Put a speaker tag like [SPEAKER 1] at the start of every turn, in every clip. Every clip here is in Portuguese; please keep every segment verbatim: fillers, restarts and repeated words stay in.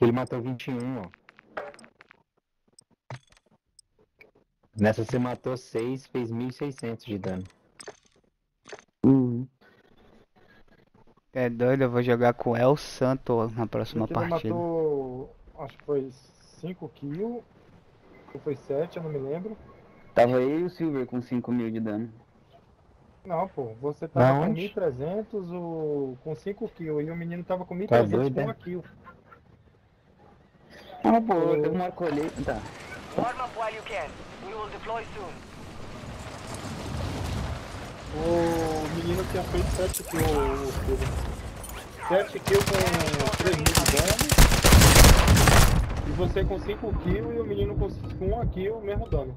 [SPEAKER 1] Ele matou vinte e um, ó. Nessa você matou seis, fez mil e seiscentos de dano.
[SPEAKER 2] Uhum.
[SPEAKER 3] É doido, eu vou jogar com o El Santo na próxima
[SPEAKER 4] Ele
[SPEAKER 3] partida.
[SPEAKER 4] matou, acho que foi cinco kills, ou foi sete, eu não me lembro.
[SPEAKER 2] Tava eu e o Silver com cinco mil de dano.
[SPEAKER 4] Não, pô, você tava
[SPEAKER 1] Da
[SPEAKER 4] com
[SPEAKER 1] onde?
[SPEAKER 4] mil e trezentos o... com cinco kills e o menino tava com mil e
[SPEAKER 1] Tá
[SPEAKER 4] trezentos
[SPEAKER 1] doido,
[SPEAKER 4] com
[SPEAKER 1] é?
[SPEAKER 4] uma kill.
[SPEAKER 2] Ah, pô,
[SPEAKER 4] O-
[SPEAKER 2] teve uma colheita. Tá.
[SPEAKER 5] Warm up while you can. We will deploy soon.
[SPEAKER 4] O menino tinha feito sete kills, o Silver. sete kills com três mil de dano. E você com cinco kills e o menino com, com uma kill, o mesmo dano.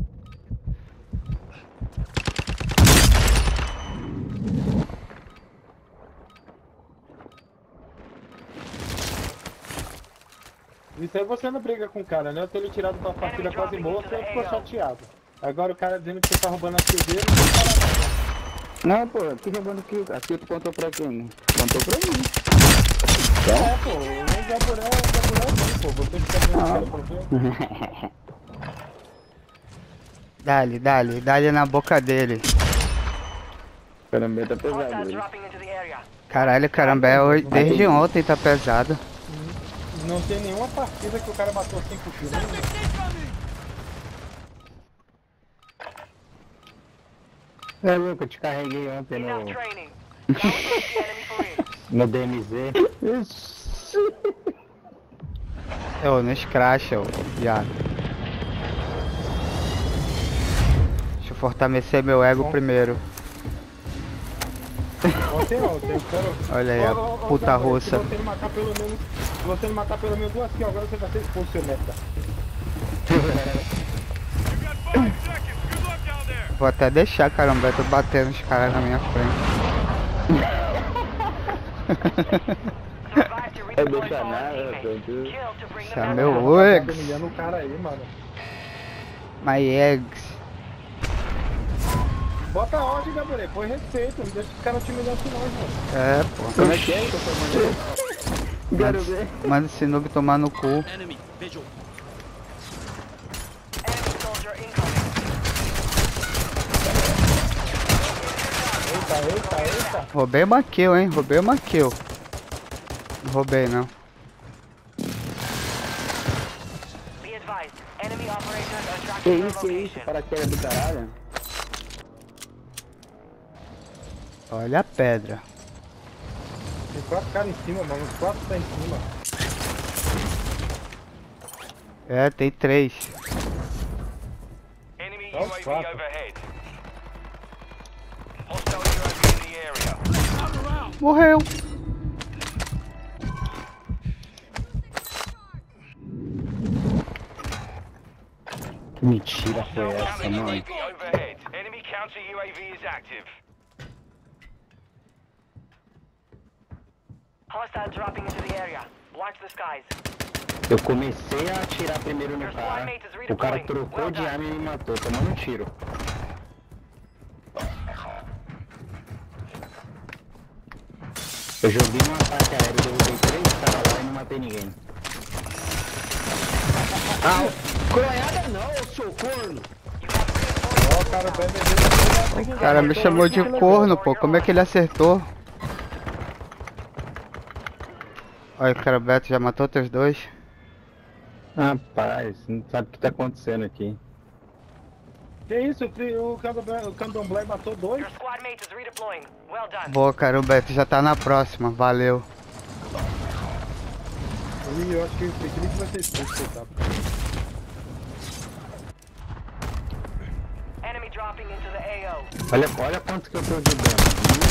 [SPEAKER 4] Isso aí você não briga com o cara, né? Eu tenho ele tirado pra partida quase morto e ele ficou chateado. Agora o cara dizendo que você tá roubando a kill dele, você
[SPEAKER 2] Não, pô, que roubando kill? A kill tu contou pra quem? Contou pra mim.
[SPEAKER 4] fala, é, pô, o Gaburé, o Gaburé não, pô, você que tá vendo o cara pra ver.
[SPEAKER 3] Dale, dale, dale na boca dele.
[SPEAKER 2] Caramba, tá pesado
[SPEAKER 5] Hostiles
[SPEAKER 2] hoje.
[SPEAKER 5] dropping into the area.
[SPEAKER 3] Caralho, caramba, é hoje, desde ontem tá pesado.
[SPEAKER 4] Não tem nenhuma partida que o cara matou cinco kills. Né?
[SPEAKER 1] É louco, eu te carreguei ontem
[SPEAKER 5] Enough
[SPEAKER 1] no,
[SPEAKER 5] training. Now we face the enemy for real.
[SPEAKER 1] no D M Z.
[SPEAKER 3] Ô, não escracha, ô, viado. Deixa eu fortalecer meu ego primeiro.
[SPEAKER 4] Ontem, ontem, eu quero...
[SPEAKER 3] Olha aí, a
[SPEAKER 4] Ô, ô, ô,
[SPEAKER 3] puta
[SPEAKER 4] Gabriel,
[SPEAKER 3] russa.
[SPEAKER 4] Se você não matar pelo menos, se você não matar pelo menos duas kills, agora você vai ser expulso, seu merda.
[SPEAKER 3] Vou até deixar, caramba, eu tô batendo os caras na minha frente.
[SPEAKER 5] Survive to
[SPEAKER 2] É
[SPEAKER 5] redeploy
[SPEAKER 2] deixar
[SPEAKER 5] fallen
[SPEAKER 2] nada,
[SPEAKER 5] teammates.
[SPEAKER 2] meu Deus.
[SPEAKER 5] Kill to bring
[SPEAKER 3] Isso é
[SPEAKER 5] them
[SPEAKER 3] meu
[SPEAKER 5] back.
[SPEAKER 4] Tá
[SPEAKER 3] eggs.
[SPEAKER 4] humilhando o cara aí, mano.
[SPEAKER 3] My eggs.
[SPEAKER 4] Bota a ordem, Gabriel, põe respeito, não deixa os caras te humilhando assim não, mano.
[SPEAKER 3] É, pô.
[SPEAKER 2] Como é que é que eu tô mandando? Quero ver.
[SPEAKER 3] Manda esse noob tomar no cu.
[SPEAKER 5] Enemy soldier incoming.
[SPEAKER 4] Eita, eita, eita.
[SPEAKER 3] Roubei uma kill, hein? Roubei uma kill. Não roubei, não.
[SPEAKER 5] Be advised, enemy operators are
[SPEAKER 2] Que
[SPEAKER 5] tracking your
[SPEAKER 2] isso, que isso?
[SPEAKER 5] location.
[SPEAKER 2] Paraquedas do caralho.
[SPEAKER 3] Olha a pedra.
[SPEAKER 4] Tem quatro caras em cima, mano, os quatro tá em cima.
[SPEAKER 3] É, tem três.
[SPEAKER 5] Enemy
[SPEAKER 4] Tá os quatro.
[SPEAKER 5] overhead. Hostile U A V in the area.
[SPEAKER 3] Morreu.
[SPEAKER 1] Que mentira foi essa,
[SPEAKER 5] Counter
[SPEAKER 1] mano?
[SPEAKER 5] U A V overhead. Enemy counter U A V is active. Hostile dropping into the area. Watch the skies.
[SPEAKER 1] Eu comecei a atirar primeiro no cara. O cara trocou de arma e me matou, tomando um tiro. Eu joguei um ataque aéreo, derrubei três caras lá e não matei ninguém. Ah, coronhada não, seu corno!
[SPEAKER 4] Ó, o cara vai beber.
[SPEAKER 3] O cara me chamou de corno, pô. Como é que ele acertou? Olha, o cara Beto já matou teus dois.
[SPEAKER 1] Rapaz, não sabe o que tá acontecendo aqui.
[SPEAKER 4] Que isso, o Candomblé, o Candomblé matou dois?
[SPEAKER 5] Your squad mate is redeploying. Well done.
[SPEAKER 3] Boa, cara, o Beto já tá na próxima. Valeu.
[SPEAKER 4] Ih, eu acho que esse clipe vai ser expulso, coitado.
[SPEAKER 5] Enemy dropping into the A O.
[SPEAKER 1] Olha, olha quanto que eu tô de dano.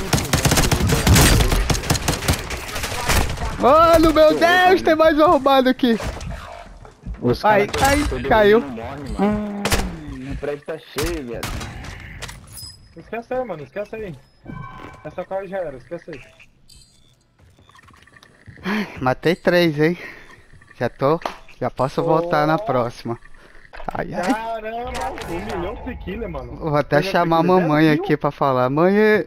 [SPEAKER 1] Muito dano.
[SPEAKER 3] Mano, meu Deus, tem mais um arrombado aqui.
[SPEAKER 1] Os
[SPEAKER 3] Ai,
[SPEAKER 1] caras
[SPEAKER 3] ai,
[SPEAKER 1] todo
[SPEAKER 3] caiu.
[SPEAKER 1] mundo morre, mano.
[SPEAKER 2] Hum, o prédio tá cheio, velho.
[SPEAKER 4] Esquece aí, mano, esquece aí. Essa cara já era, esquece aí.
[SPEAKER 3] Matei três, hein? Já tô. Já posso voltar na próxima. Ai, ai.
[SPEAKER 4] Caramba, um milhão de killer, mano.
[SPEAKER 3] Vou até
[SPEAKER 4] Milhão de
[SPEAKER 3] chamar a
[SPEAKER 4] killer,
[SPEAKER 3] mamãe
[SPEAKER 4] zero
[SPEAKER 3] aqui pra falar. Mãe,
[SPEAKER 4] kill?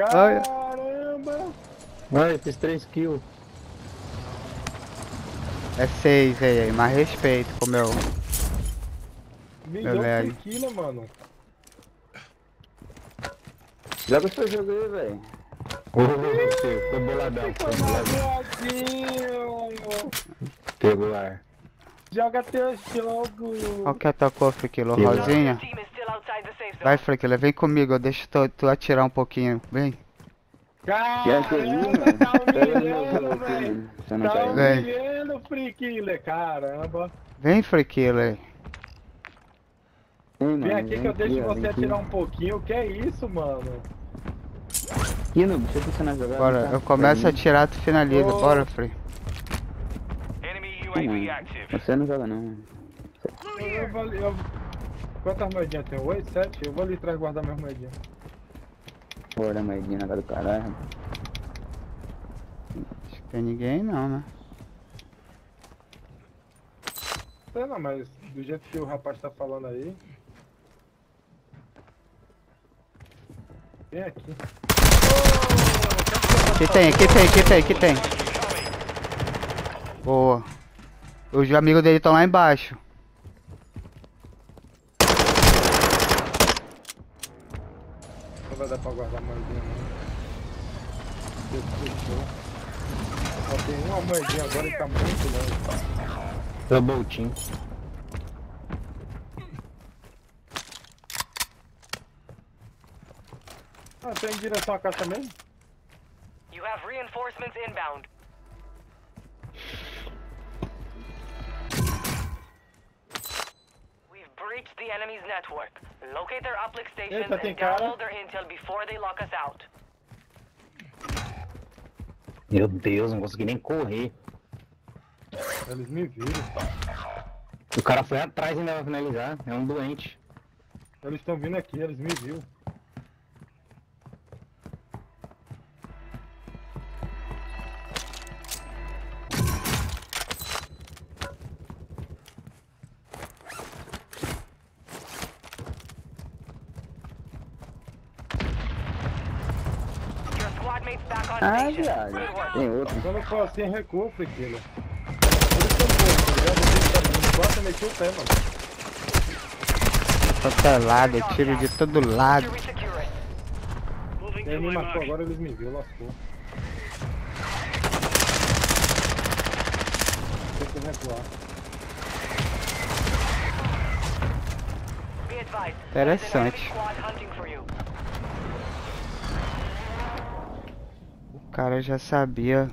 [SPEAKER 4] Caramba!
[SPEAKER 1] Ai, fiz três kills.
[SPEAKER 3] É seis aí, mais respeito com o meu.
[SPEAKER 4] Milhão
[SPEAKER 3] lag.
[SPEAKER 4] de kilo, mano.
[SPEAKER 2] Joga o seu jogo aí, velho.
[SPEAKER 1] Ô, você, ficou boladão, ficou boladão.
[SPEAKER 4] Boladinho.
[SPEAKER 1] Pegou ar.
[SPEAKER 4] Joga teu jogo.
[SPEAKER 3] Qual que atacou, Friquilo?
[SPEAKER 1] Sim.
[SPEAKER 3] Rosinha?
[SPEAKER 5] Team is still outside the safe zone.
[SPEAKER 3] Vai, Friquilo, vem comigo, eu deixo tu, tu atirar um pouquinho. Vem.
[SPEAKER 2] Quer que eu
[SPEAKER 4] Caramba, tá
[SPEAKER 2] Pega meu
[SPEAKER 4] humilhando,
[SPEAKER 2] jogo,
[SPEAKER 4] velho.
[SPEAKER 2] mano. Você não
[SPEAKER 4] Tá
[SPEAKER 2] caiu.
[SPEAKER 3] Vem.
[SPEAKER 4] humilhando, Frikiller, caramba.
[SPEAKER 3] Vem, Friquilo aí.
[SPEAKER 2] Vem, mano,
[SPEAKER 4] Vem aqui que eu deixo
[SPEAKER 2] ó,
[SPEAKER 4] você
[SPEAKER 2] vem aqui.
[SPEAKER 4] atirar um pouquinho. Que é isso, mano?
[SPEAKER 2] Aqui, não, deixa eu funcionar a jogada.
[SPEAKER 3] Bora,
[SPEAKER 2] tá?
[SPEAKER 3] eu começo a
[SPEAKER 2] Pra
[SPEAKER 3] atirar, tu finaliza.
[SPEAKER 4] Ô.
[SPEAKER 3] Bora, Free.
[SPEAKER 5] Enemy
[SPEAKER 2] mim.
[SPEAKER 5] U A V
[SPEAKER 2] Mano,
[SPEAKER 5] active.
[SPEAKER 2] Você não joga não, mano.
[SPEAKER 4] Eu vou ali, eu... Quantas moedinhas tem? Oito, sete? Eu vou ali atrás guardar minhas moedinhas.
[SPEAKER 2] Bora, moedinha na cara do caralho.
[SPEAKER 3] Acho que tem ninguém não, né?
[SPEAKER 4] Sei não, mas do jeito que o rapaz tá falando aí. Vem aqui.
[SPEAKER 3] Aqui tem, aqui tem, aqui tem, aqui tem. Boa. Os amigos dele estão lá embaixo.
[SPEAKER 4] Não vai dar pra guardar moedinha não. Deus, fechou. Só tem uma moedinha agora e tá muito longe.
[SPEAKER 1] Double team.
[SPEAKER 4] Ah, tá em direção à caixa mesmo?
[SPEAKER 5] You have reinforcements inbound. We've breached the enemy's network. Locate their uplink stations
[SPEAKER 4] Eita, tem
[SPEAKER 5] and
[SPEAKER 4] cara.
[SPEAKER 5] download their intel before they lock us out.
[SPEAKER 1] Meu Deus, não consegui nem correr.
[SPEAKER 4] Eles me viram.
[SPEAKER 1] O cara foi atrás e ainda vai finalizar. É um doente.
[SPEAKER 4] Eles estão vindo aqui, eles me viram.
[SPEAKER 5] Your squad mates back on
[SPEAKER 2] Ah,
[SPEAKER 5] station.
[SPEAKER 2] viado.
[SPEAKER 5] Good work.
[SPEAKER 2] Tem outro.
[SPEAKER 4] Quando eu falo assim, recua, Friquilo. Eles estão bons, tá ligado? Eles estão vindo. Bota, meti o pé, mano.
[SPEAKER 3] Todo lado, tiro de todo lado.
[SPEAKER 5] To resecure it.
[SPEAKER 4] Ele me matou agora, eles me viram, lascou. Tem que recuar.
[SPEAKER 5] Be advised.
[SPEAKER 3] Interessante.
[SPEAKER 5] There's an enemy squad hunting for you.
[SPEAKER 3] O cara já sabia.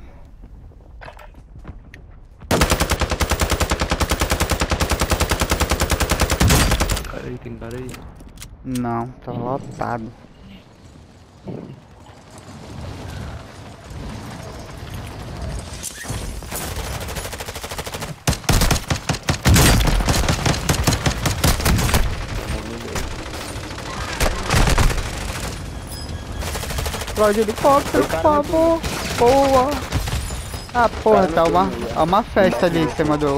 [SPEAKER 6] Cara aí, tem cara aí.
[SPEAKER 3] Não, tá lotado. Explode helicóptero, por favor. Boa. Ah, porra, tá uma, tá uma festa ali em cima do...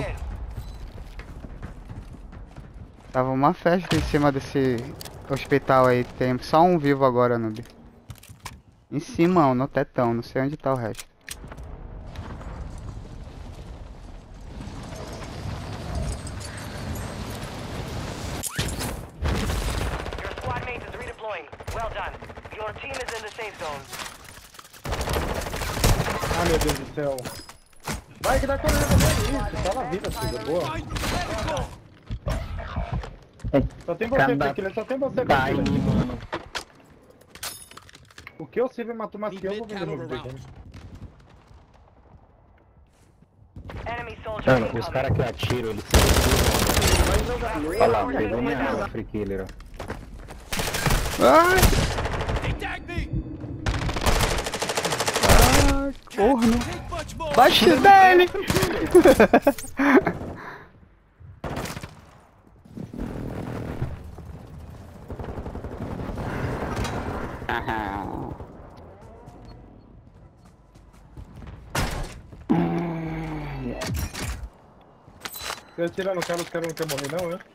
[SPEAKER 3] Tava uma festa em cima desse hospital aí. Tem só um vivo agora, noob. Em cima, ó, no tetão. Não sei onde tá o resto.
[SPEAKER 5] Your squad mate is redeploying. Well done. Your team is in the safe zone.
[SPEAKER 4] Ah, meu Deus do céu. Vai que dá correndo também isso. Tá na vida, filha. Boa. Só tem você,
[SPEAKER 1] Cada
[SPEAKER 4] Friquilo. Só tem você,
[SPEAKER 1] Tá aí,
[SPEAKER 4] Friquilo.
[SPEAKER 1] mano.
[SPEAKER 4] O que eu sei vai matar mais que eu, eu vou vender meu videogame.
[SPEAKER 5] Enemy soldier
[SPEAKER 1] Mano, os
[SPEAKER 5] incoming.
[SPEAKER 1] caras que atiram, eles são... Olha lá, pegou minha arma, Free Killer, ó.
[SPEAKER 3] Ai! Ai, corno! Bate dele!
[SPEAKER 4] Você atira no cara, os caras não querem morrer não, né?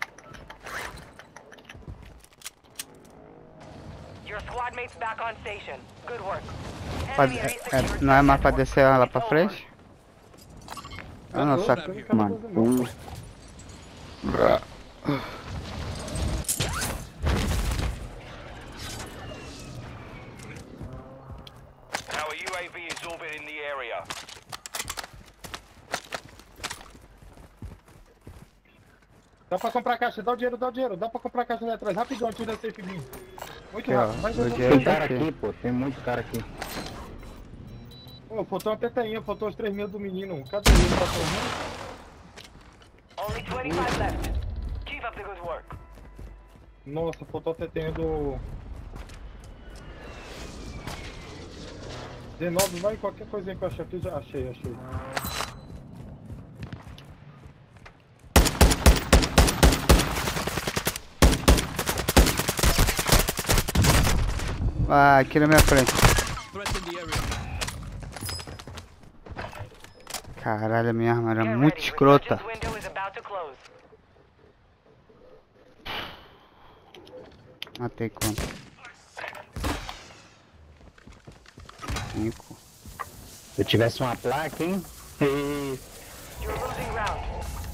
[SPEAKER 5] Your squad mates back on station. Good work.
[SPEAKER 3] Pra-
[SPEAKER 5] Enemy
[SPEAKER 3] é-
[SPEAKER 5] resecured
[SPEAKER 3] é- não é mais pra
[SPEAKER 5] network.
[SPEAKER 3] descer lá
[SPEAKER 5] It's
[SPEAKER 3] pra
[SPEAKER 5] over.
[SPEAKER 3] frente? Ah, não, saca.
[SPEAKER 2] Mano, um.
[SPEAKER 5] Our U A V is orbiting the area.
[SPEAKER 4] Dá pra comprar caixa, dá o dinheiro, dá o dinheiro. Dá pra comprar caixa ali atrás. Rapidão, tira esse safe bin. Muito
[SPEAKER 3] Aqui, ó,
[SPEAKER 4] rápido, vai
[SPEAKER 3] o
[SPEAKER 4] vai, vai.
[SPEAKER 3] dinheiro
[SPEAKER 1] Tem
[SPEAKER 3] tá
[SPEAKER 1] cara
[SPEAKER 3] aqui.
[SPEAKER 1] aqui, pô. Tem muito cara aqui.
[SPEAKER 4] Pô, faltou uma tetainha, faltou os três mil do menino. Cadê ele? Tá sorrindo?
[SPEAKER 5] Only twenty-five left. Keep up the good work.
[SPEAKER 4] Nossa, faltou a tetainha do... dezenove, vai, qualquer coisinha que eu achei aqui, já achei, achei.
[SPEAKER 3] Ah, aqui na minha frente. Caralho, a minha arma era
[SPEAKER 5] Get
[SPEAKER 3] muito
[SPEAKER 5] ready.
[SPEAKER 3] escrota.
[SPEAKER 5] Resurgence window is about to close.
[SPEAKER 3] Matei quanto? Cinco.
[SPEAKER 1] Se eu tivesse uma placa, hein? E...
[SPEAKER 5] You're losing ground.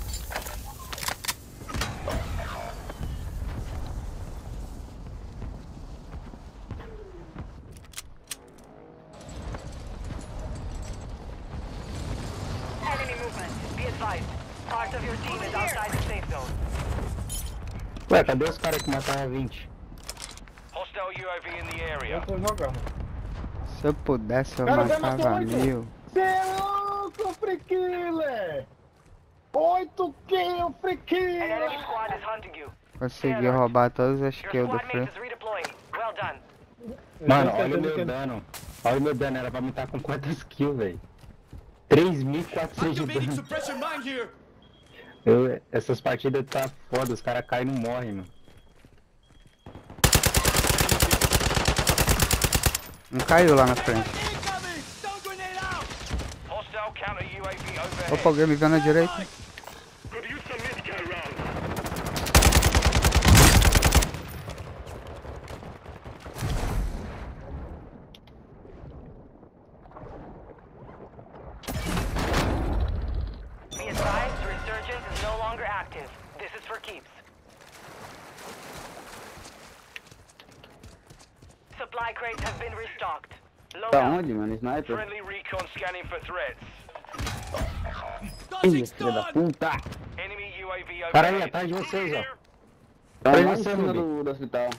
[SPEAKER 5] Enemy movement. Be advised. Part of your team is outside the safe zone.
[SPEAKER 1] Ué, cadê os caras que mataram vinte?
[SPEAKER 5] Hostile U A V in the area.
[SPEAKER 4] Eu tô jogando.
[SPEAKER 3] Se eu pudesse, eu
[SPEAKER 4] Cara, já matou
[SPEAKER 3] matava
[SPEAKER 4] oito.
[SPEAKER 3] mil.
[SPEAKER 4] Cê é louco, free killer! oito kills, free
[SPEAKER 5] An
[SPEAKER 4] killer!
[SPEAKER 5] enemy squad is hunting you.
[SPEAKER 3] Consegui roubar todas as
[SPEAKER 5] Your
[SPEAKER 3] kills do
[SPEAKER 5] squad
[SPEAKER 3] Free.
[SPEAKER 5] mate is redeploying. Well done.
[SPEAKER 1] Mano, olha o meu dano. Olha o meu dano, era pra me estar com quantas kills, velho? três mil e quatrocentos de dano. Eu, essas partidas tá foda, os caras caem e não morrem, mano.
[SPEAKER 3] Um caiu lá na frente.
[SPEAKER 5] Hostile counter U A V overhead.
[SPEAKER 3] Opa, alguém me vendo na direita.
[SPEAKER 5] Be advised, resurgence is no longer active. This is for keeps. Supply crates have been restocked. Load
[SPEAKER 2] Tá
[SPEAKER 5] up.
[SPEAKER 2] onde, mano? Sniper?
[SPEAKER 5] Friendly recon scanning for threats.
[SPEAKER 2] Ih, filha da puta!
[SPEAKER 5] Enemy U A V
[SPEAKER 1] Cara aí,
[SPEAKER 5] overhead.
[SPEAKER 1] atrás de vocês, ó.
[SPEAKER 2] Tá
[SPEAKER 1] Aí
[SPEAKER 2] lá em
[SPEAKER 1] você,
[SPEAKER 2] cima
[SPEAKER 1] Nubi.
[SPEAKER 2] do, do hospital.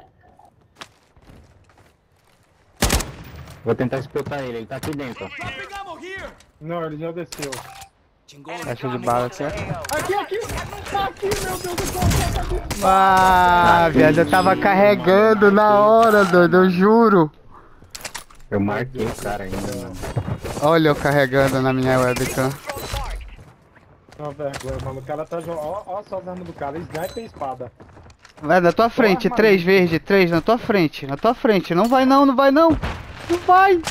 [SPEAKER 1] Vou tentar explotar ele, ele tá aqui dentro, ó.
[SPEAKER 4] Não, ele já desceu.
[SPEAKER 3] Caixa de bala aqui.
[SPEAKER 4] Aqui, aqui! Aqui, meu Deus do céu, tá aqui!
[SPEAKER 3] Ah, viado, eu tava carregando na hora, doido, eu juro.
[SPEAKER 1] Eu marquei o cara ainda, mano.
[SPEAKER 3] Olha eu carregando na minha webcam.
[SPEAKER 4] Não, vergonha, mano. O cara tá jogando. Ó, ó só as armas do cara: sniper e espada.
[SPEAKER 3] Vai na tua frente,
[SPEAKER 4] arma
[SPEAKER 3] três verde, três na tua frente, na tua frente. Não vai não, não vai não. Não vai.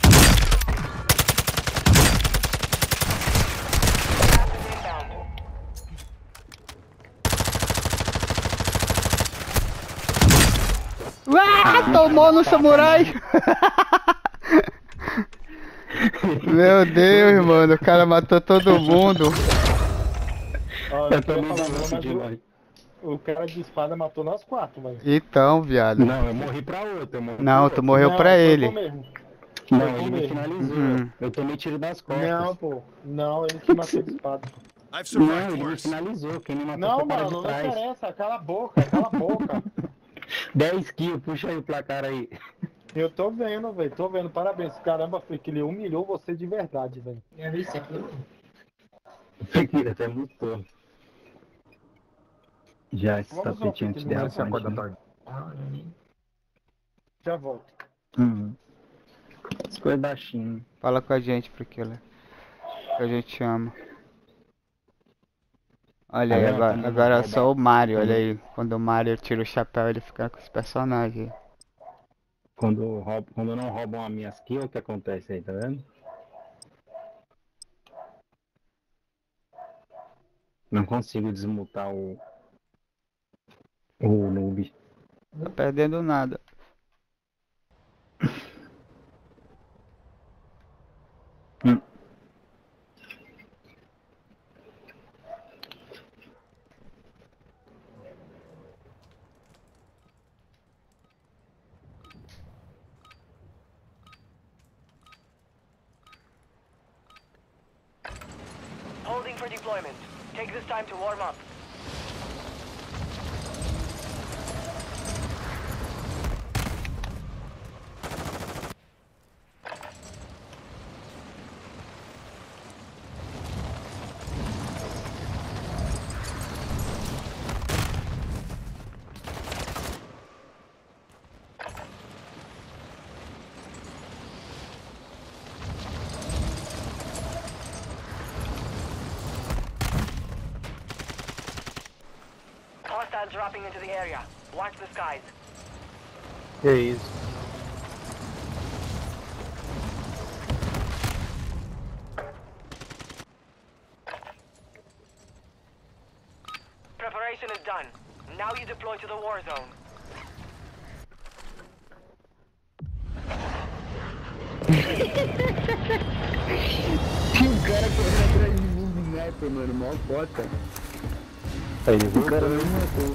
[SPEAKER 3] Ah, tomou no samurai. Meu Deus, mano, o cara matou todo mundo.
[SPEAKER 4] Ó,
[SPEAKER 1] Eu
[SPEAKER 4] eu tô
[SPEAKER 1] também
[SPEAKER 4] falando,
[SPEAKER 1] não
[SPEAKER 4] mas
[SPEAKER 1] de
[SPEAKER 4] o,
[SPEAKER 1] longe.
[SPEAKER 4] o cara de espada matou nós quatro, mas.
[SPEAKER 3] Então, viado.
[SPEAKER 1] Não, eu morri pra outro, eu morri
[SPEAKER 3] Não,
[SPEAKER 1] pra
[SPEAKER 3] tu
[SPEAKER 1] outro.
[SPEAKER 3] morreu
[SPEAKER 4] Não,
[SPEAKER 3] pra
[SPEAKER 4] foi
[SPEAKER 3] ele.
[SPEAKER 4] tu mesmo.
[SPEAKER 1] Não,
[SPEAKER 4] Foi
[SPEAKER 1] ele
[SPEAKER 4] tu
[SPEAKER 1] me
[SPEAKER 4] mesmo.
[SPEAKER 1] finalizou.
[SPEAKER 3] Uhum.
[SPEAKER 1] Eu tomei tiro das costas.
[SPEAKER 4] Não, pô. Não, ele que matou de espada.
[SPEAKER 1] Não, ele me finalizou. Quem me matou
[SPEAKER 4] Não,
[SPEAKER 1] foi o cara
[SPEAKER 4] mano,
[SPEAKER 1] de
[SPEAKER 4] não
[SPEAKER 1] trás.
[SPEAKER 4] interessa. Cala a boca, cala a boca.
[SPEAKER 1] dez kills, puxa aí o placar aí.
[SPEAKER 4] Eu tô vendo, velho. Tô vendo. Parabéns. Caramba, foi que ele humilhou você de verdade, velho.
[SPEAKER 1] Até mutou. Já esse
[SPEAKER 4] Vamos
[SPEAKER 1] tapete
[SPEAKER 4] ver
[SPEAKER 1] antes
[SPEAKER 4] aqui,
[SPEAKER 1] dela.
[SPEAKER 4] esse acorda tarde. Já volto.
[SPEAKER 1] Uhum. As coisas da China.
[SPEAKER 3] Fala com a gente, porque a gente ama. Olha aí,
[SPEAKER 1] Tá vendo?
[SPEAKER 3] agora,
[SPEAKER 1] Tá
[SPEAKER 3] agora é
[SPEAKER 1] mandando
[SPEAKER 3] só o Mario,
[SPEAKER 1] Tá
[SPEAKER 3] olha
[SPEAKER 1] vendo?
[SPEAKER 3] aí. Quando o Mario tira o chapéu, ele fica com esse personagem.
[SPEAKER 1] Quando, roubo, quando não roubam as minhas kills, o que acontece aí, tá vendo? Não consigo desmutar o. O noob.
[SPEAKER 3] Tá perdendo nada.
[SPEAKER 5] for deployment. Take this time to warm up. Hostiles dropping into the area. Watch the skies.
[SPEAKER 4] Que isso?
[SPEAKER 5] Preparation is done. Now you deploy to the war zone.
[SPEAKER 2] Tinha um cara correndo atrás de mim de sniper, mano, mó foda.
[SPEAKER 1] Aí,
[SPEAKER 2] O cara não me matou.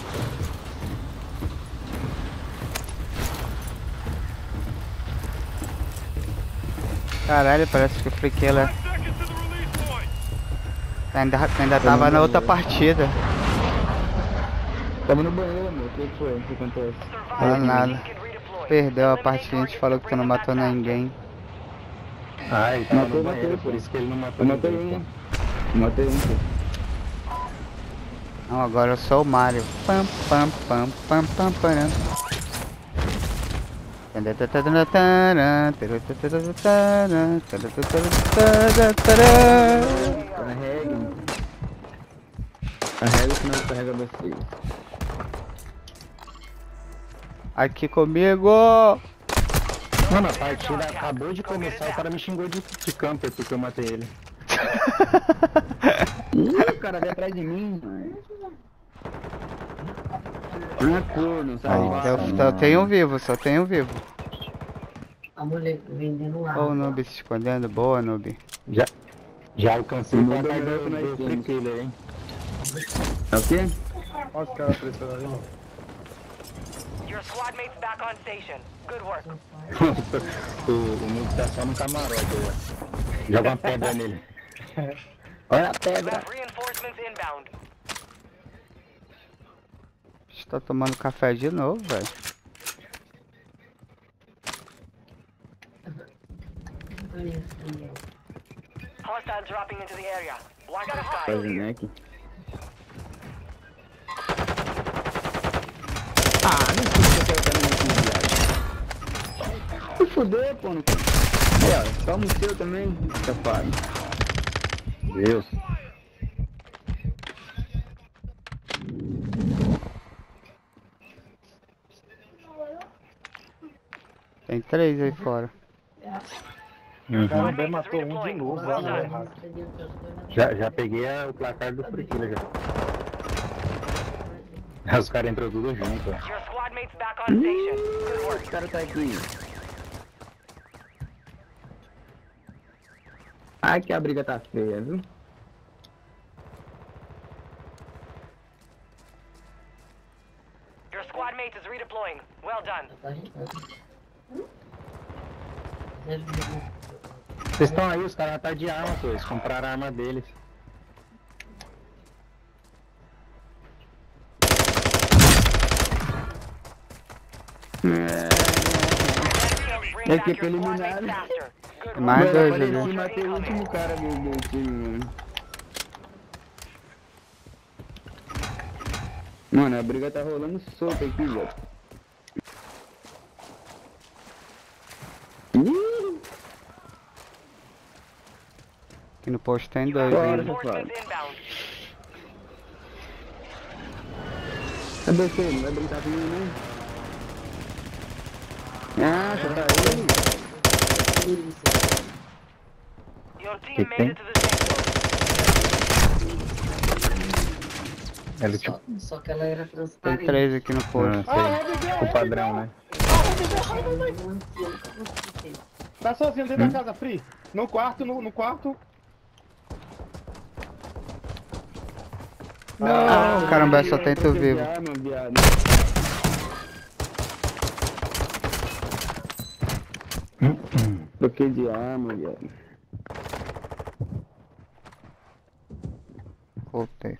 [SPEAKER 3] Caralho, parece que o Friquela ainda, ainda tava na outra partida.
[SPEAKER 2] Tava no banheiro, amor. O que foi? O que acontece?
[SPEAKER 3] Não, nada. Perdeu a parte, a gente falou que tu não matou ninguém.
[SPEAKER 1] Ah, ele tava
[SPEAKER 2] Matou,
[SPEAKER 1] no banheiro,
[SPEAKER 2] matou,
[SPEAKER 1] por isso que ele não matou
[SPEAKER 2] Eu matei
[SPEAKER 1] ninguém,
[SPEAKER 2] um.
[SPEAKER 1] pô.
[SPEAKER 2] Matei um, pô.
[SPEAKER 3] Não, agora eu sou o Mario. Pam, pam, pam, pam, pam, pam.
[SPEAKER 2] Carregue. Carrega, senão carrega você.
[SPEAKER 3] Aqui comigo!
[SPEAKER 1] Mano, a partida acabou de começar, o cara me xingou de, de camper porque eu matei ele.
[SPEAKER 2] Ih, o cara veio atrás de mim, mano. Na cor, não sabe?
[SPEAKER 3] Aí, eu só tenho um vivo, só tenho um vivo.
[SPEAKER 7] A mulher vendendo lá.
[SPEAKER 3] Ó o noob se escondendo, boa noob.
[SPEAKER 1] Já, já alcancei o
[SPEAKER 2] Não
[SPEAKER 1] placar
[SPEAKER 2] deu
[SPEAKER 1] do,
[SPEAKER 2] melhor que nós
[SPEAKER 1] do Free
[SPEAKER 2] temos.
[SPEAKER 1] Killer, hein?
[SPEAKER 2] É o quê?
[SPEAKER 4] Olha os caras pressionando ali.
[SPEAKER 5] Your squad mates back on station. Good work.
[SPEAKER 1] o o Noob tá só no camarote aí, ó. Joga uma pedra nele.
[SPEAKER 2] Olha a
[SPEAKER 5] You
[SPEAKER 2] pedra.
[SPEAKER 5] have reinforcements inbound.
[SPEAKER 3] Estou tomando café de novo, velho.
[SPEAKER 5] Hostiles dropping into the area. Watch the
[SPEAKER 2] Faz
[SPEAKER 5] skies.
[SPEAKER 2] o neck. Ah, não sei se eu quero estar nesse viagem. Se fuder, pô, não quero. Aí, ó, toma o seu também, safado.
[SPEAKER 1] Deus.
[SPEAKER 3] Tem três aí fora.
[SPEAKER 1] Uhum.
[SPEAKER 4] O cara bem matou um de novo lá no errado.
[SPEAKER 1] Já, já peguei a- o placar do Free Killer já. Os caras entrou tudo junto, ó.
[SPEAKER 5] Your squad mates back on station. Good work.
[SPEAKER 2] Esse cara tá aqui. Ai, que a briga tá feia, viu?
[SPEAKER 5] Your squad mate is redeploying. Well done.
[SPEAKER 1] Vocês estão aí, os caras tá de arma, pô. Eles compraram a arma deles.
[SPEAKER 5] Bring back
[SPEAKER 2] Equipe
[SPEAKER 5] your squad mates
[SPEAKER 2] eliminada.
[SPEAKER 5] faster. Good work.
[SPEAKER 3] Mais
[SPEAKER 2] Mano,
[SPEAKER 3] dois
[SPEAKER 2] apareci
[SPEAKER 3] ali.
[SPEAKER 2] e matei o último cara do, do time, mano. Mano, a briga tá rolando solta aqui, velho. Ih,
[SPEAKER 3] Aqui no posto tem dois
[SPEAKER 2] Bora,
[SPEAKER 3] ainda.
[SPEAKER 5] Reinforcements inbound.
[SPEAKER 2] cadê você? Não vai brincar comigo, não? Ah, você tá aí?
[SPEAKER 5] Your team
[SPEAKER 1] Que
[SPEAKER 5] made
[SPEAKER 1] tem?
[SPEAKER 5] it to the safe zone.
[SPEAKER 1] Ele tipo.
[SPEAKER 7] Só que ela era
[SPEAKER 3] Tem
[SPEAKER 7] transparente.
[SPEAKER 3] três aqui no posto.
[SPEAKER 1] Ah, sei. O padrão, né?
[SPEAKER 4] Tá sozinho dentro da casa, Free. No quarto, no, no quarto.
[SPEAKER 3] Não, caramba, só tem tu vivo.
[SPEAKER 2] Arma, viado. Troquei de arma, viado.
[SPEAKER 3] Voltei.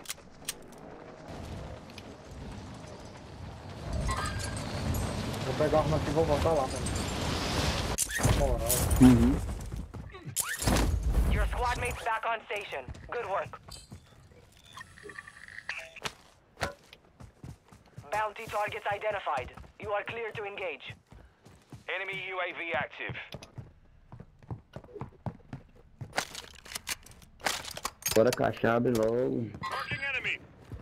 [SPEAKER 4] Vou pegar a arma aqui e vou voltar lá, mano. Na moral.
[SPEAKER 2] Uhum.
[SPEAKER 5] Your squad mates back on station. Good work. Bounty targets identified. You are clear to engage.
[SPEAKER 8] Enemy U A V active.
[SPEAKER 2] Bora caixa, abre logo.
[SPEAKER 8] Marking enemy.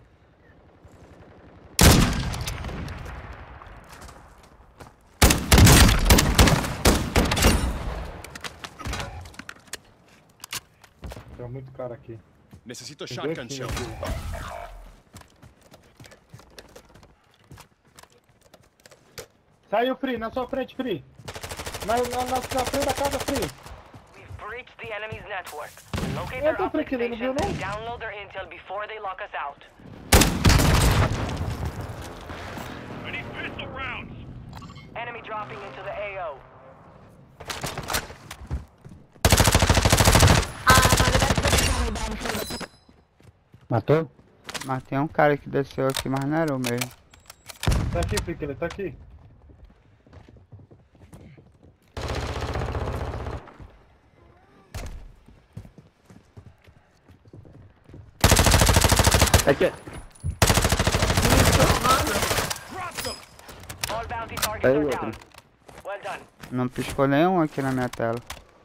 [SPEAKER 4] Tem muito cara aqui.
[SPEAKER 9] Necesito
[SPEAKER 4] Tem
[SPEAKER 9] shotgun
[SPEAKER 4] dois
[SPEAKER 9] shell.
[SPEAKER 4] times aqui. Saiu, Free, na sua frente, Free. Na, na, na, na frente da casa, Free.
[SPEAKER 5] We've breached the enemy's network. Locate
[SPEAKER 4] Eu
[SPEAKER 5] their
[SPEAKER 4] tô
[SPEAKER 5] uplink
[SPEAKER 4] tranquilo, não viu
[SPEAKER 5] stations
[SPEAKER 4] não?
[SPEAKER 5] and download their intel before they lock us out.
[SPEAKER 8] I need pistol rounds.
[SPEAKER 5] Enemy dropping into the A O.
[SPEAKER 1] Matou?
[SPEAKER 3] Mas tem um cara que desceu aqui, mas não era o mesmo.
[SPEAKER 4] Tá aqui, Free, ele tá aqui.
[SPEAKER 2] Aqui,
[SPEAKER 5] All bounty targets
[SPEAKER 2] Saiu
[SPEAKER 5] are
[SPEAKER 2] outro.
[SPEAKER 5] down. Well done.
[SPEAKER 3] Não piscou nenhum aqui na minha tela.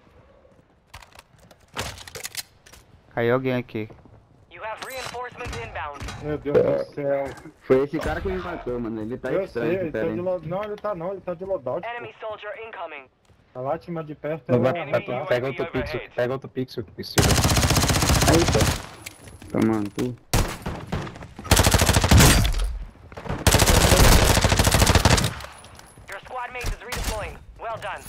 [SPEAKER 3] Caiu alguém aqui.
[SPEAKER 5] You have reinforcements inbound.
[SPEAKER 4] Meu Deus do céu.
[SPEAKER 2] foi esse cara que me matou, mano. Ele tá
[SPEAKER 4] Eu sei,
[SPEAKER 2] estranho,
[SPEAKER 4] ele tá de
[SPEAKER 2] diferente.
[SPEAKER 4] loadout. Não, ele tá não, ele tá de loadout. pô.
[SPEAKER 5] Enemy soldier incoming.
[SPEAKER 4] A látima de perto
[SPEAKER 1] Não,
[SPEAKER 4] é
[SPEAKER 1] vai,
[SPEAKER 4] uma-
[SPEAKER 1] vai,
[SPEAKER 8] Enemy
[SPEAKER 1] pega
[SPEAKER 8] U A V
[SPEAKER 1] outro pixel,
[SPEAKER 8] overhead.
[SPEAKER 1] pega outro pixel. Isso.
[SPEAKER 2] Aí, tá. Tomando tu.
[SPEAKER 5] Your squad mate is redeploying. Well done.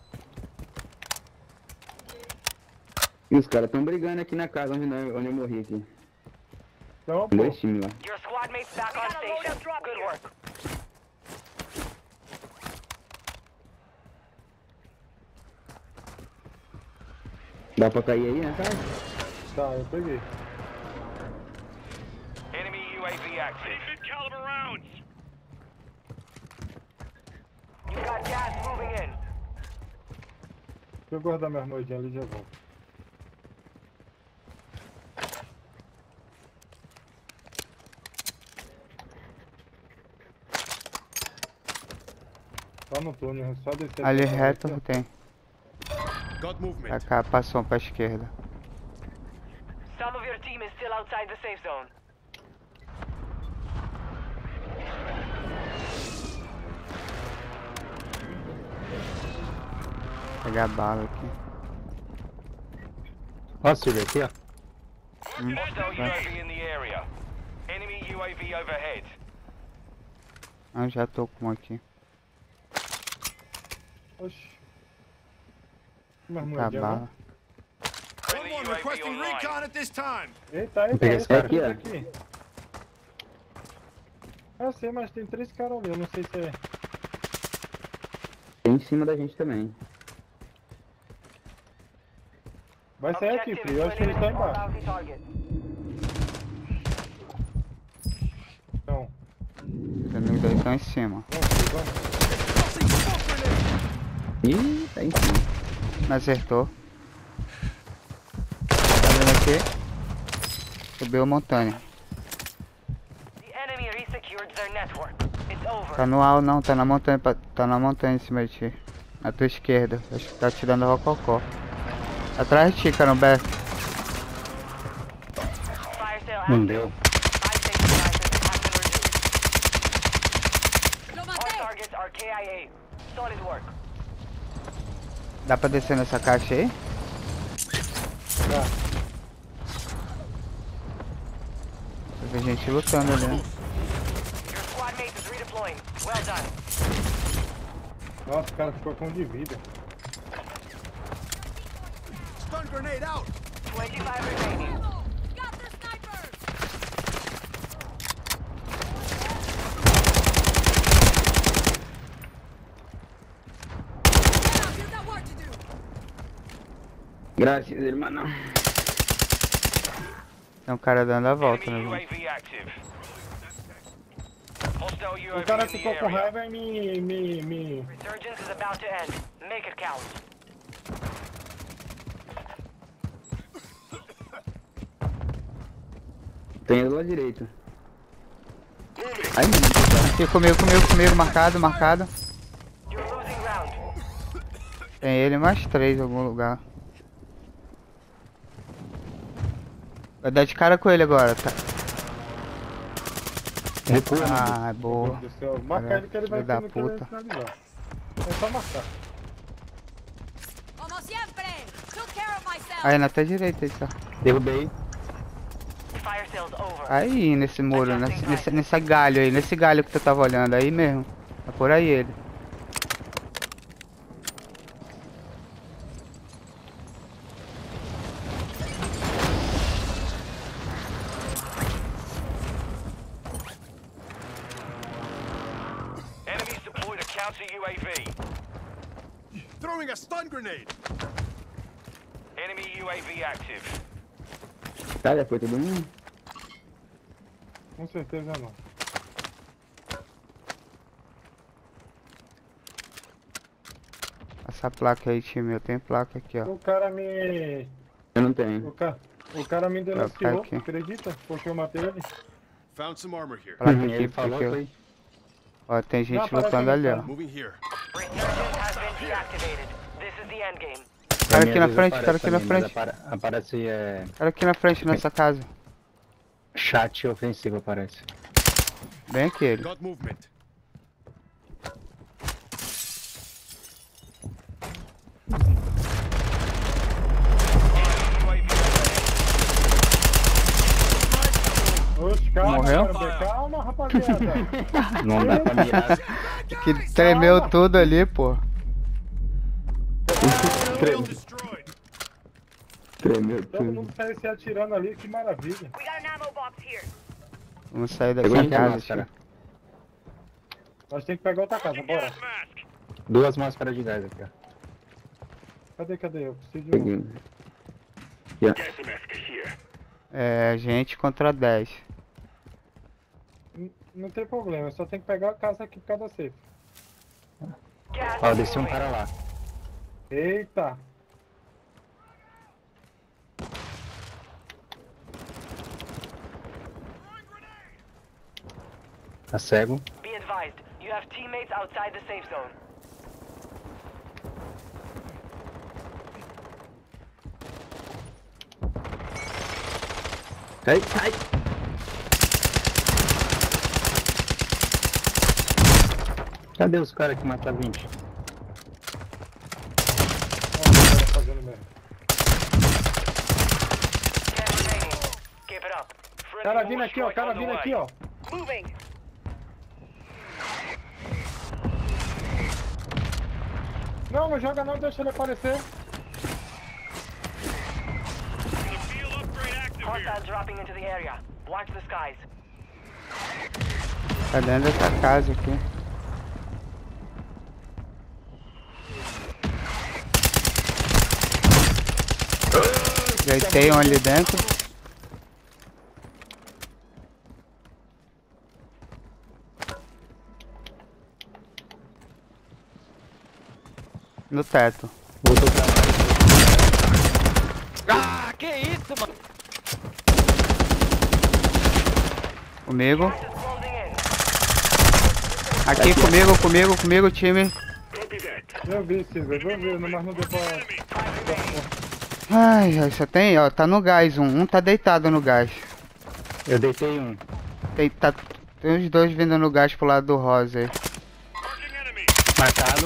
[SPEAKER 2] E os caras tão brigando aqui na casa onde, nós- onde eu morri aqui.
[SPEAKER 4] Então,
[SPEAKER 2] Tem
[SPEAKER 4] pô.
[SPEAKER 2] dois times lá.
[SPEAKER 5] Your squad mates back on station. Good work.
[SPEAKER 2] Dá pra cair aí, né, cara?
[SPEAKER 4] Tá, eu peguei.
[SPEAKER 8] Enemy U A V active. I need mid caliber rounds.
[SPEAKER 5] You got gas moving in.
[SPEAKER 4] Deixa eu guardar minhas moedinhas ali e já volto. Só no túnel, só descer.
[SPEAKER 3] Ali
[SPEAKER 4] aqui,
[SPEAKER 3] reto
[SPEAKER 4] aqui,
[SPEAKER 3] tem.
[SPEAKER 9] Got movement.
[SPEAKER 3] Pra cá, passou pra esquerda.
[SPEAKER 5] Some of your team is still outside the safe zone.
[SPEAKER 3] Pegar bala aqui.
[SPEAKER 1] Ó, Silvio, aqui, ó.
[SPEAKER 8] Hostile U A V in the area. Enemy U A V overhead.
[SPEAKER 3] Ah, já tô com um aqui.
[SPEAKER 4] ó. Oxi. Minhas
[SPEAKER 3] Tá
[SPEAKER 4] moedinhas, né?
[SPEAKER 3] bala.
[SPEAKER 8] Friendly U A V online.
[SPEAKER 9] at this time.
[SPEAKER 4] Eita, eita,
[SPEAKER 1] Peguei
[SPEAKER 4] eita,
[SPEAKER 1] esse cara
[SPEAKER 2] aqui, ó.
[SPEAKER 4] aqui. Eu sei, mas tem três caras ali, eu não sei se é...
[SPEAKER 2] Tem em cima da gente também.
[SPEAKER 4] Vai sair aqui,
[SPEAKER 5] Objective
[SPEAKER 4] filho, eu acho que ele tá
[SPEAKER 5] eliminate all
[SPEAKER 4] embaixo.
[SPEAKER 5] bounty targets.
[SPEAKER 4] Então,
[SPEAKER 3] Os amigos dele estão em cima.
[SPEAKER 4] vamos, filho, vamos.
[SPEAKER 2] Ih, tá em cima.
[SPEAKER 3] Me acertou. Tá vendo aqui? Subiu a montanha.
[SPEAKER 5] The enemy resecured their network. It's over.
[SPEAKER 3] Tá no alto não, tá na montanha, pra- tá na montanha em cima de ti. Na tua esquerda. Acho que tá te dando rococó. Atrás de ti, Canobé.
[SPEAKER 5] Fire sale
[SPEAKER 1] Não
[SPEAKER 5] active.
[SPEAKER 1] deu.
[SPEAKER 5] Buy station prices have been reduced. All targets are K I A. Solid work.
[SPEAKER 3] Dá pra descer nessa caixa aí?
[SPEAKER 4] Tá.
[SPEAKER 3] Eu vi gente lutando ali, né?
[SPEAKER 5] Your squad mate is redeploying. Well done.
[SPEAKER 4] Nossa, o cara ficou com um de vida.
[SPEAKER 9] Stun grenade out.
[SPEAKER 5] twenty-five remaining.
[SPEAKER 2] Graças, irmão.
[SPEAKER 3] Tem um cara dando a volta,
[SPEAKER 8] Enemy
[SPEAKER 3] né?
[SPEAKER 8] U A V active. Hostile U A
[SPEAKER 4] O cara
[SPEAKER 8] V in the
[SPEAKER 4] ficou com
[SPEAKER 8] area.
[SPEAKER 4] raiva e me... me... me...
[SPEAKER 5] Resurgence is about to end. Make it count.
[SPEAKER 2] Tem ele lá direito. Aí, menino,
[SPEAKER 3] Aqui comigo, comigo, comigo, marcado, marcado.
[SPEAKER 5] You're losing round.
[SPEAKER 3] Tem ele mais três em algum lugar. Vai dar de cara com ele agora, tá?
[SPEAKER 1] Recua, mano.
[SPEAKER 3] Ah, boa.
[SPEAKER 4] Meu Deus do céu. Marca ele que ele vai
[SPEAKER 3] Filho da
[SPEAKER 4] ter que ele
[SPEAKER 3] puta.
[SPEAKER 4] finalizar. É só marcar.
[SPEAKER 10] Como siempre, took care of myself.
[SPEAKER 3] Aí, na tua direita aí, tá?
[SPEAKER 1] Derrubei.
[SPEAKER 5] Fire sales over.
[SPEAKER 3] Aí, nesse muro, nesse, nesse, nesse galho aí, nesse galho que tu tava olhando aí mesmo. É por aí ele.
[SPEAKER 8] Enemies deployed a counter U A V.
[SPEAKER 9] Throwing a stun grenade.
[SPEAKER 8] Enemy U A V active.
[SPEAKER 2] tá, já foi todo mundo?
[SPEAKER 4] Com certeza não.
[SPEAKER 3] Essa placa aí, time, eu tenho placa aqui, ó.
[SPEAKER 4] O cara me...
[SPEAKER 2] Eu não tenho.
[SPEAKER 4] O cara, o cara me
[SPEAKER 3] Vai
[SPEAKER 4] denunciou,
[SPEAKER 3] aqui.
[SPEAKER 4] acredita? Porque eu matei ele.
[SPEAKER 9] Found some armor here.
[SPEAKER 3] Placa
[SPEAKER 1] Uhum,
[SPEAKER 3] aqui,
[SPEAKER 1] ele falou,
[SPEAKER 3] porque eu...
[SPEAKER 1] foi.
[SPEAKER 3] Ó, tem gente
[SPEAKER 4] Não,
[SPEAKER 3] lutando
[SPEAKER 4] parece
[SPEAKER 3] ali,
[SPEAKER 4] que
[SPEAKER 3] ó.
[SPEAKER 4] não
[SPEAKER 9] Moving here.
[SPEAKER 5] Resurgence has been deactivated. This is the endgame.
[SPEAKER 3] Cara aqui
[SPEAKER 1] Pra mim,
[SPEAKER 3] na
[SPEAKER 1] às vezes
[SPEAKER 3] frente,
[SPEAKER 1] aparece
[SPEAKER 3] cara aqui na
[SPEAKER 1] também, mas
[SPEAKER 3] frente.
[SPEAKER 1] apare- Aparece é,
[SPEAKER 3] Cara aqui na frente, nessa casa.
[SPEAKER 1] chat ofensivo, aparece.
[SPEAKER 3] Bem aquele.
[SPEAKER 9] Got movement.
[SPEAKER 8] U A V
[SPEAKER 4] Oxe, calma,
[SPEAKER 3] Morreu?
[SPEAKER 4] cara, calma, rapaziada.
[SPEAKER 1] Não dá pra mirar.
[SPEAKER 3] Que tremeu tudo ali, pô.
[SPEAKER 9] Kill destroyed.
[SPEAKER 2] Tremeu
[SPEAKER 4] Todo
[SPEAKER 2] tudo.
[SPEAKER 4] mundo saiu se atirando ali, que maravilha.
[SPEAKER 5] We got an ammo box here.
[SPEAKER 3] Vamos sair
[SPEAKER 2] Pegou
[SPEAKER 3] dessa
[SPEAKER 2] em
[SPEAKER 3] casa,
[SPEAKER 1] máscara.
[SPEAKER 3] tio.
[SPEAKER 4] Nós temos que pegar outra casa, bora.
[SPEAKER 1] Duas máscaras de gás aqui, ó.
[SPEAKER 4] Cadê, cadê? Eu preciso de um.
[SPEAKER 2] Peguei.
[SPEAKER 3] É, gente contra dez.
[SPEAKER 4] N- Não tem problema, eu só tenho que pegar a casa aqui por causa da safe.
[SPEAKER 5] Gas
[SPEAKER 1] Ó,
[SPEAKER 5] is
[SPEAKER 1] desceu um
[SPEAKER 5] moving.
[SPEAKER 1] cara lá.
[SPEAKER 4] Eita!
[SPEAKER 1] Tá cego.
[SPEAKER 5] Be advised, you have teammates outside the safe zone.
[SPEAKER 2] Sai, sai.
[SPEAKER 1] Cadê os caras que matam vinte?
[SPEAKER 4] Olha o cara fazendo merda.
[SPEAKER 5] Ten remaining. Keep it up.
[SPEAKER 8] Friendly
[SPEAKER 4] Cara
[SPEAKER 8] war
[SPEAKER 4] vindo aqui, ó,
[SPEAKER 8] strike
[SPEAKER 4] cara
[SPEAKER 8] on the
[SPEAKER 4] vindo
[SPEAKER 8] way.
[SPEAKER 4] aqui, ó.
[SPEAKER 5] Moving.
[SPEAKER 4] Não, não joga não, deixa ele aparecer.
[SPEAKER 5] Hostiles dropping into the area. Watch the skies.
[SPEAKER 3] Tá dentro dessa casa aqui. Deitei um ali dentro. No teto.
[SPEAKER 1] Voltou pra lá.
[SPEAKER 6] Ah, que isso, mano?
[SPEAKER 3] Comigo.
[SPEAKER 5] Just closing in.
[SPEAKER 3] Aqui comigo, comigo, comigo, time.
[SPEAKER 4] Eu vi, Silvio, eu vi, mas não deu pra...
[SPEAKER 3] Ai, ai, só tem, ó, tá no gás um. Um tá deitado no gás.
[SPEAKER 1] Eu deitei um.
[SPEAKER 3] Tem, tá, tem os dois vindo no gás pro lado do rosa aí.
[SPEAKER 1] Marcado.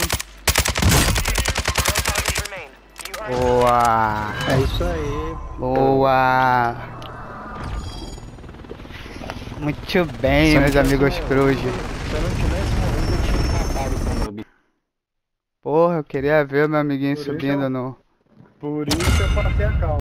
[SPEAKER 5] No targets remain. You earned
[SPEAKER 3] Boa!
[SPEAKER 1] É isso aí.
[SPEAKER 3] Boa! Muito bem, meus amigos Cruz.
[SPEAKER 1] Se eu não tivesse morrido, eu tinha matado com o noob.
[SPEAKER 3] Porra, eu queria ver meu amiguinho
[SPEAKER 4] Por isso
[SPEAKER 3] subindo
[SPEAKER 4] eu-
[SPEAKER 3] no...
[SPEAKER 4] Por isso eu passei a calma.